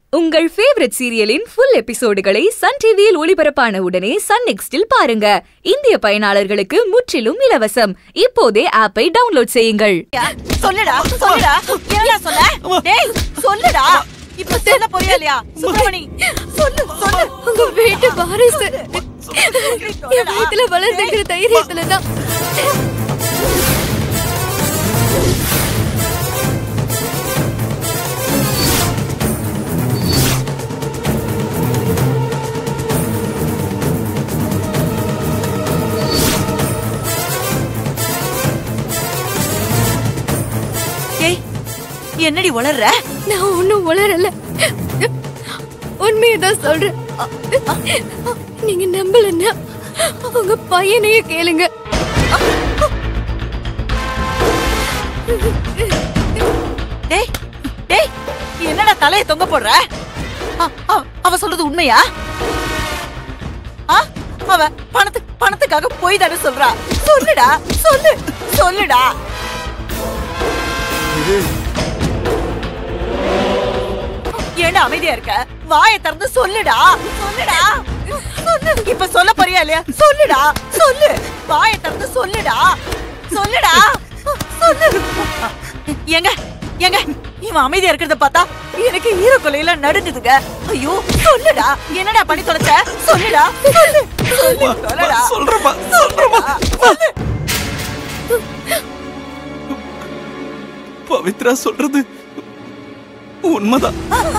உங்கள் ஃபேவரட் சீரியலின் ஃபுல் எபிசோடுகளை சன் டிவியில் ஒளிபரப்பான உடனே சன் நெக்ஸ்டில் பாருங்க. இந்திய பயனாளர்களுக்கு முற்றிலும் இலவசம். இப்போதே ஆப்பை டவுன்லோட் செய்யுங்கள். சொல்லுடா சொல்லுடா என்ன சொல்ல? டேய் சொல்லுடா. இப்ப சொல்ல போறியா இல்லையா? சுப்ரமணி சொல்லு சொல்லு. உங்க வீட்டு வாரிசு என் வயித்துல வளர்ந்துக்கிற தைரியத்துல தான் என்னடி உளர்ற? நான் ஒன்னும் உளரல, உண்மையதான் சொல்றேன். நீங்க நம்பலன்னா உங்க பையனையே கேளுங்க. டேய் டேய் என்னடா தலையை தொங்க போடுற? அவ சொல்றது உண்மையா? அவ பணத்துக்காக போய் தானே சொல்றா. சொல்லுடா சொல்லு சொல்லுடா. ஏன்டா அமைதியா இருக்க? வாயை திறந்து சொல்லுடா சொல்லுடா சொல்லு. இப்ப சொல்ல போறியா இல்லையா? சொல்லுடா சொல்லு. வாயை திறந்து சொல்லுடா சொல்லுடா சொல்லு. எங்க எங்க இவன் அமைதியா இருக்கிறத பார்த்தா எனக்கு ஈர கொலையில நடுங்குதுங்க. ஐயோ சொல்லுடா. என்னடா பண்ணி தொலைச்ச? சொல்லுடா சொல்லு. சொல்லுடா சொல்றமா சொல்றமா. பவித்ரா சொல்றது உண்மைதான்.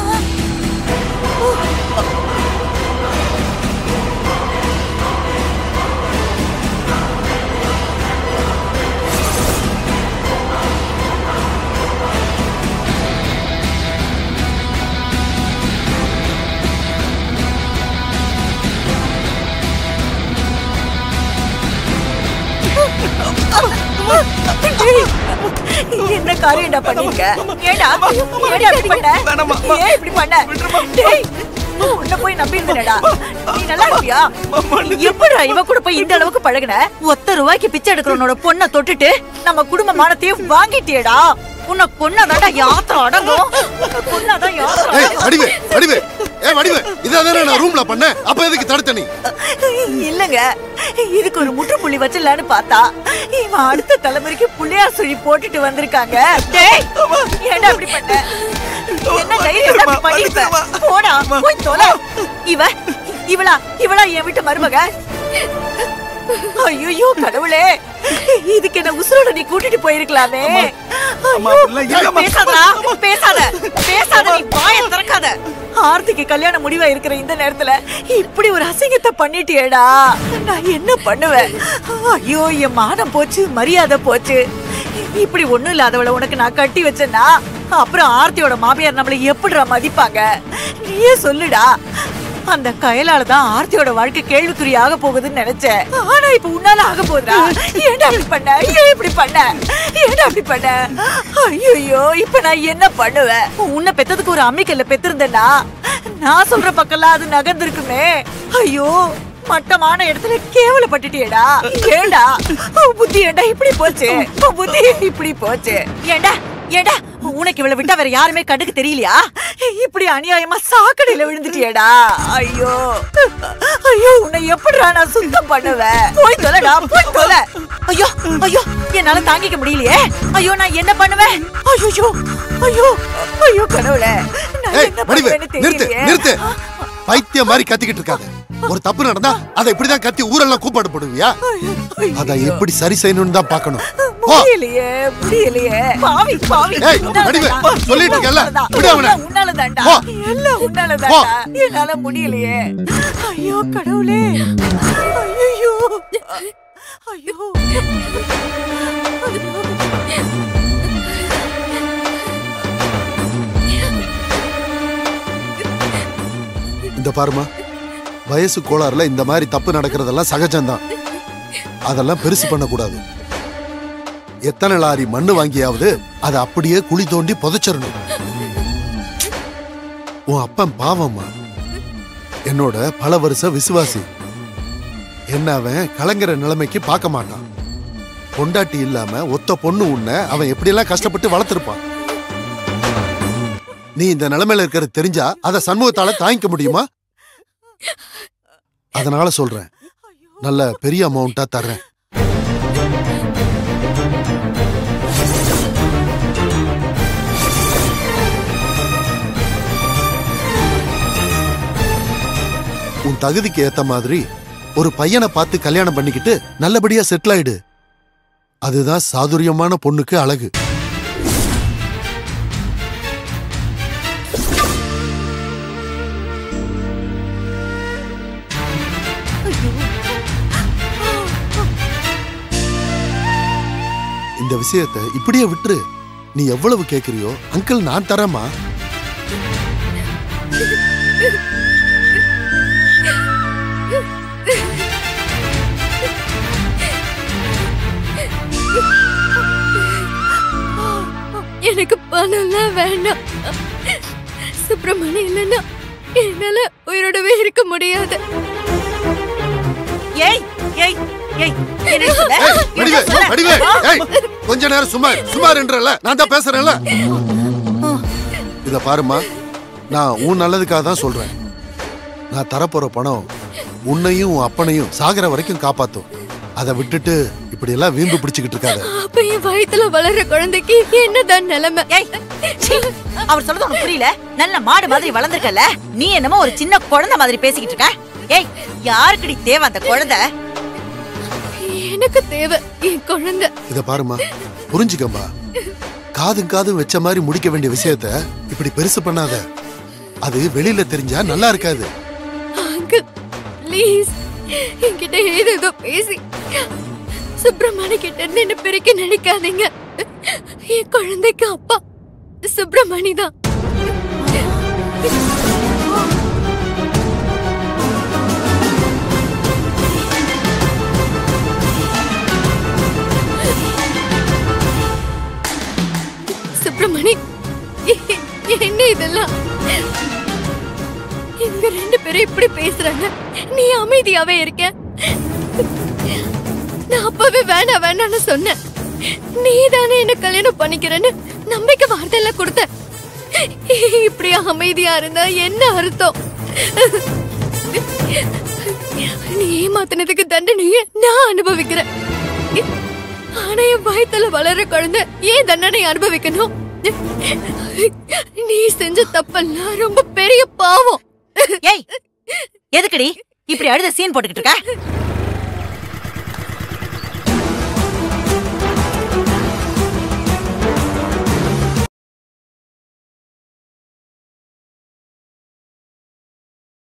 என்ன காரியம்டா பண்ணிருக்க? ஏடா ஏடா இப்படி பண்ண? ஏன் இப்படி பண்ண? டேய் உன்னை போய் நம்பி இருந்தேடா. நீ நல்லா இருப்பியா? எப்படா இவ கூட போய் இந்த அளவுக்கு பழகுன? ஒத்த ரூபாய்க்கு பிச்சை எடுக்கிறவனோட பொண்ணை தொட்டுட்டு நம்ம குடும்ப மானத்தையும் வாங்கிட்டியடா. உன்னை கொன்னாதாடா யாத்திரம் அடங்கும். கொன்னாதான் யாத்திரம். வடிவே வடிவே ஏ வடிவே இதானே நான் ரூம்ல பண்ணேன். அப்ப எதுக்கு தடுத்த நீ? இல்லங்க, இதுக்கு ஒரு முற்றுப்புள்ளி வச்சலான்னு பார்த்தா இவன் அடுத்த தலைமுறைக்கு புள்ளையார் சுழி போட்டுட்டு வந்திருக்காங்க. டேய் ஏன்டா அப்படி பண்ண? என்ன தைரியமா அப்படி பண்ணிருக்க? போடா போய் தொலை. இவளா என் வீட்டு மருமக? ஐயோ கடவுளே, இதுக்கு என்ன உசுரோட நீ கூட்டிட்டு போயிருக்கலாமே. பேசாதடா பேசாத பேசாத. நீ வாயை திறக்காத. ஆர்த்திக்கு கல்யாண முடிவா இருக்கிற இந்த நேரத்துல இப்படி ஒரு அசிங்கத்தை பண்ணிட்டியேடா. நான் என்ன பண்ணுவேன்? ஐயோ என் மானம் போச்சு, மரியாதை போச்சு. இப்படி ஒண்ணும் இல்லாதவளை உனக்கு நான் கட்டி வச்சேன்னா அப்புறம் ஆர்த்தியோட மாமியார் நம்மளை எப்படிடா மதிப்பாங்க? நீயே சொல்லுடா. அந்த கயலால தான் ஆர்த்தியோட வாழ்க்கை கேள்விக்குறி ஆக போகுதுன்னு நினைச்சேன். ஆனா இப்ப உன்னால ஆக போகுதா? ஏன்டா அப்படி பண்ண? ஏன் இப்படி பண்ண? ஏன்டா அப்படி பண்ண? ஐயோ இப்ப நான் என்ன பண்ணுவேன்? உன்னை பெத்ததுக்கு ஒரு அம்மிக்கல்ல பெத்திருந்தேன்னா நான் சொல்ற பக்கம்லாம் அது நகர்ந்திருக்குமே. ஐயோ மட்டமான இடத்துல கேவலப்பட்டுட்டியேடா. ஏண்டா புத்தி ஏண்டா இப்படி போச்சு? புத்தி இப்படி போச்சு. ஏண்டா ஏண்டா உனக்கு இவ்வளவு விட்டா வேற யாருமே கண்டுக்கு தெரியலையா? இப்படி அநியாயமா சாக்கடையில விழுந்துட்டியேடா. ஐயோ ஐயோ உன்னை எப்படிடா நான் சுத்தம் பண்ணுவேன்? போய் தொலைடா போய் தொலை. ஐயோ ஐயோ என்னால தாங்கிக்க முடியலையே. ஐயோ நான் என்ன பண்ணுவேன்? ஐயோ ஐயோ ஐயோ கடவுளே, நான் என்ன பண்ணுவேன்னு தெரியலையே. நிறுத்து. பைத்தியம் மாதிரி கத்திக்கிட்டு இருக்காத. ஒரு தப்பு நடந்தா அதை இப்படிதான் கத்தி ஊரெல்லாம் கூப்பாடு போடுவியா? அத எப்படி சரி செய்யணும்னு தான் பாக்கணும். முடியலையே முடியலையே. பாவி பாவி. சொல்லிட்டு இருக்கல உன்னாலதான்டா எல்லாம் உன்னாலதான்டா. என்னால முடியலையே. ஐயோ கடவுளே. ஐயோ ஐயோ. இந்த பாருமா, வயசு கோளாறுல இந்த மாதிரி தப்பு நடக்கிறதெல்லாம் சகஜம்தான். அதெல்லாம் பெருசு பண்ணக்கூடாது. எத்தனை லாரி மண்ணு வாங்கியாவது அதை அப்படியே குழி தோண்டி புதைச்சிடணும். உன் அப்பன் பாவம்மா, என்னோட பல வருஷ விசுவாசி. என்ன அவன் கலங்குற நிலைமைக்கு பார்க்க மாட்டான். பொண்டாட்டி இல்லாம ஒத்த பொண்ணு உன்ன அவன் எப்படி எல்லாம் கஷ்டப்பட்டு வளர்த்திருப்பான். நீ இந்த நிலைமையில இருக்கிறது தெரிஞ்சா அத சண்முகத்தால தாங்கிக்க முடியுமா? அதனால சொல்றேன், நல்ல பெரிய அமௌண்டா தர்றேன். உன் தகுதிக்கு ஏத்த மாதிரி ஒரு பையனை பார்த்து கல்யாணம் பண்ணிக்கிட்டு நல்லபடியா செட்டில் ஆயிடு. அதுதான் சாதுரியமான பொண்ணுக்கு அழகு. இந்த விஷயத்தை இப்படியே விட்டுரு. நீ எவ்வளவு கேக்குறியோ அங்கிள் நான் தரேம்மா. எனக்கு பணம்லாம் வேண்டாம். சுப்பிரமணியம் இல்லைன்னா என்னால உயிரோடவே இருக்க முடியாது. ஏய் ஏய் ஏய் என்ன சொல்ற? கொஞ்ச நேரம் சுமார்ன்றல நான் தான் பேசுறேன்ல. இத பாருமா, நான் உன் நல்லதுக்காக தான் சொல்றேன். நான் தரப்போற பணம் உன்னையும் உன் அப்பனையும் சாகர வரைக்கும் காப்பாத்தும். அதை விட்டுட்டு இப்படி எல்லாம் வீம்பு பிடிச்சுக்கிட்டு இருக்காத. அப்ப என் வயித்துல வளர்ற குழந்தைக்கு என்னதான் நிலைமை? அவர் சொல்றது உனக்கு புரியல? நல்ல மாடு மாதிரி வளர்ந்துருக்கல, நீ என்னமோ ஒரு சின்ன குழந்தை மாதிரி பேசிக்கிட்டு இருக்க. ஏய், யாருக்குடி தேவை அந்த குழந்தை? எனக்கு தேவை என் குழந்தை. இத பாருமா, புரிஞ்சுக்கம்பா. காதும் வச்ச மாதிரி முடிக்க வேண்டிய விஷயத்த இப்படி பெருசு பண்ணாத. அது வெளியில தெரிஞ்சா நல்லா இருக்காது. அங்கிள் ப்ளீஸ், என்கிட்ட ஏதோ பேசி சுப்பிரமணி கிட்ட இருந்து என்ன பிரிக்க நினைக்காதீங்க. என் குழந்தைக்கு அப்பா சுப்பிரமணி தான். சுப்பிரமணி, என்ன இதெல்லாம்? இவங்க ரெண்டு பேரும் இப்படி பேசுறாங்க, நீ அமைதியாவே இருக்க. நான் அப்பவே வேணான்னு சொன்னேன். நீ தானே என்ன கல்யாணம் பண்ணிக்கிறேன்னு நம்பிக்கை வார்த்தை எல்லாம் கொடுத்த. இப்படி அமைதியா இருந்தா என்ன அர்த்தம்? நீ ஏமாத்தினதுக்கு தண்டனைய நான் அனுபவிக்கிறேன். ஆனா என் வயித்துல வளர குழந்தை ஏன் தண்டனை அனுபவிக்கணும்? நீ செஞ்ச தப்பெல்லாம் ரொம்ப பெரிய பாவம். ஏய், எதுக்குடி இப்படி அழுத சீன் போட்டுக்கிட்டு இருக்க?